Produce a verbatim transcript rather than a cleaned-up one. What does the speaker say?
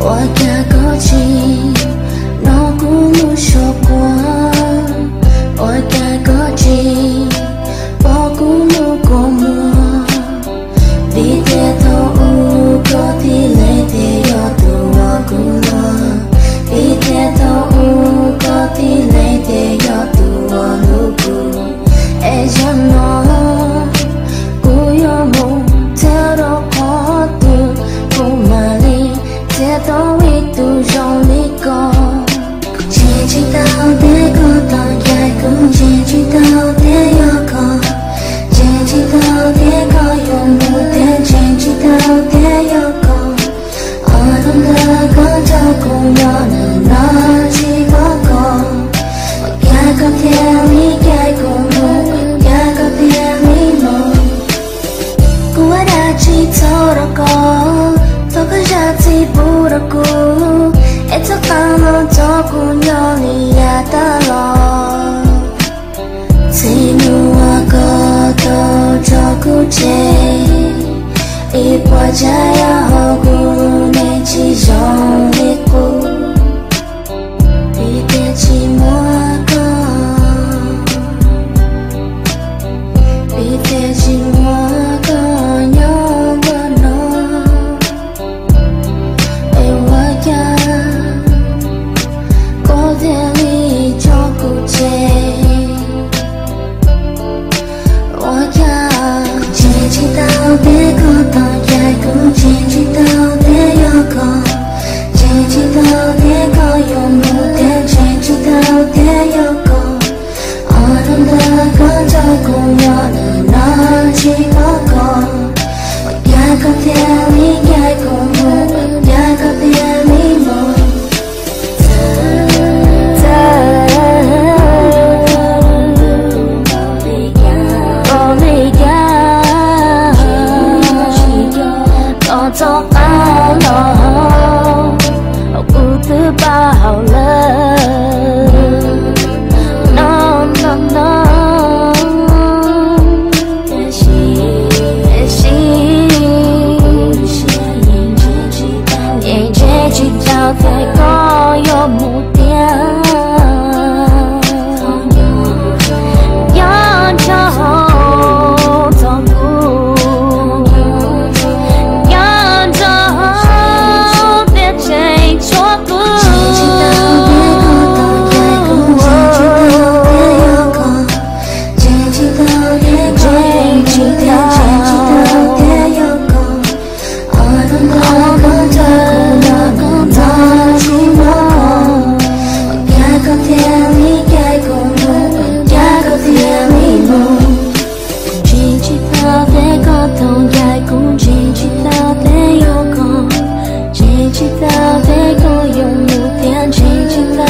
我家过去，那古木说过，我家过去，我古木过木，比天头乌过地雷的有度我古罗，比天头乌过地雷的有度我路古，哎呀喏，古有木跳到破土，古玛丽。这都一度容易过，知知道的个当也顾，知知道的有个，知知道的个有目的，知知道的有个，我懂得个照顾有能拿起个个，我也个天里也顾路，也个天里路，古我的起走的个。Tokajazi buraku Eto kano toku nyoni yatalo Tinu wako to joku che Ipo jaya hoku nechi zoniku Ite chimoako Ite chimoako nyongono Change it